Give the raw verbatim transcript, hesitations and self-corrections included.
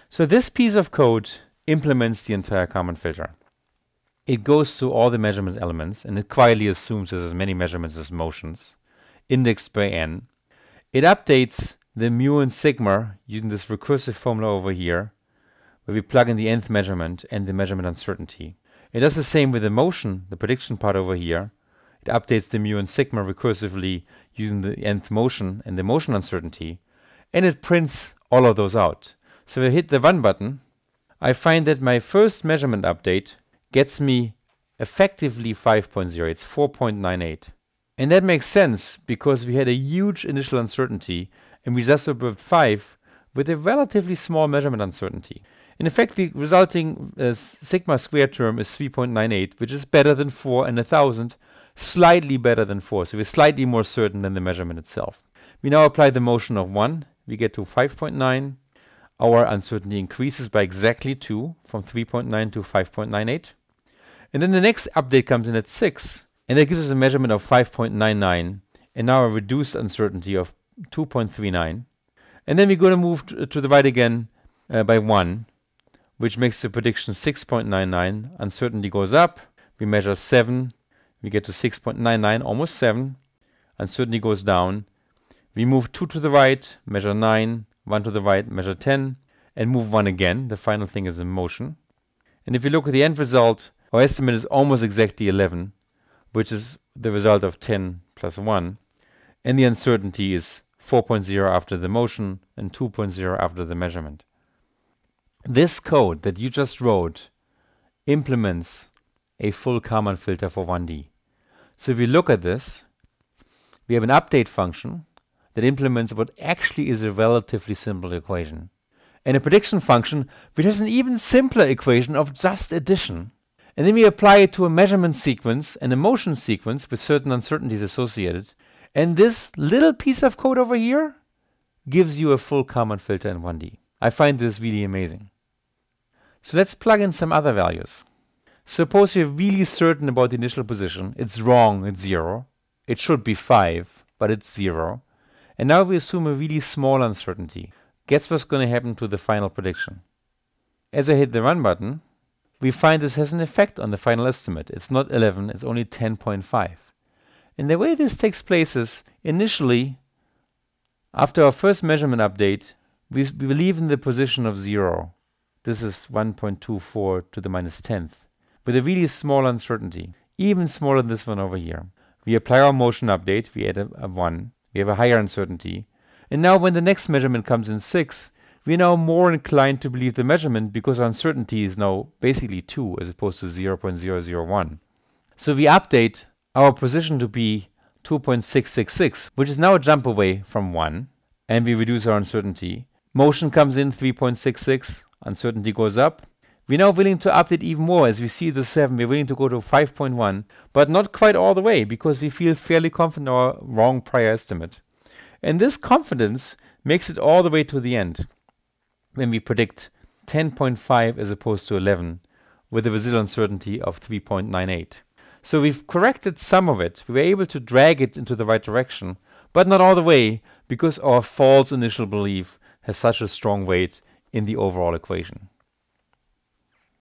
So this piece of code implements the entire Kalman filter. It goes through all the measurement elements, and it quietly assumes there's as many measurements as motions, indexed by n. It updates the mu and sigma using this recursive formula over here, where we plug in the nth measurement and the measurement uncertainty. It does the same with the motion, the prediction part over here. It updates the mu and sigma recursively using the nth motion and the motion uncertainty, and it prints all of those out. So if I hit the run button, I find that my first measurement update gets me effectively five point zero. It's four point nine eight. And that makes sense because we had a huge initial uncertainty and we just observed five with a relatively small measurement uncertainty. In effect, the resulting uh, sigma squared term is three point nine eight, which is better than four, and one thousand, slightly better than four. So we're slightly more certain than the measurement itself. We now apply the motion of one. We get to five point nine. Our uncertainty increases by exactly two, from three point nine to five point nine eight. And then the next update comes in at six, and that gives us a measurement of five point nine nine, and now a reduced uncertainty of two point three nine. And then we're going to move to, to the right again uh, by one, which makes the prediction six point nine nine. Uncertainty goes up. We measure seven. We get to six point nine nine, almost seven. Uncertainty goes down. We move two to the right, measure nine. one to the right, measure ten, and move one again. The final thing is in motion. And if you look at the end result, our estimate is almost exactly eleven, which is the result of ten plus one. And the uncertainty is four point zero after the motion and two point zero after the measurement. This code that you just wrote implements a full Kalman filter for one D. So if you look at this, we have an update function that implements what actually is a relatively simple equation, and a prediction function which has an even simpler equation of just addition. And then we apply it to a measurement sequence and a motion sequence with certain uncertainties associated, and this little piece of code over here gives you a full Kalman filter in one D. I find this really amazing. So let's plug in some other values. Suppose you're really certain about the initial position. It's wrong, it's zero. It should be five, but it's zero. And now we assume a really small uncertainty. Guess what's going to happen to the final prediction? As I hit the run button, we find this has an effect on the final estimate. It's not eleven, it's only ten point five. And the way this takes place is, initially, after our first measurement update, we, we believe in the position of zero. This is one point two four to the minus tenth, with a really small uncertainty, even smaller than this one over here. We apply our motion update, we add a, a one. We have a higher uncertainty. And now when the next measurement comes in six, we are now more inclined to believe the measurement because our uncertainty is now basically two as opposed to zero point zero zero one. So we update our position to be two point six six six, which is now a jump away from one, and we reduce our uncertainty. Motion comes in three point six six, uncertainty goes up. We're now willing to update even more. As we see the seven, we're willing to go to five point one, but not quite all the way because we feel fairly confident in our wrong prior estimate. And this confidence makes it all the way to the end when we predict ten point five as opposed to eleven with a residual uncertainty of three point nine eight. So we've corrected some of it. We were able to drag it into the right direction, but not all the way because our false initial belief has such a strong weight in the overall equation.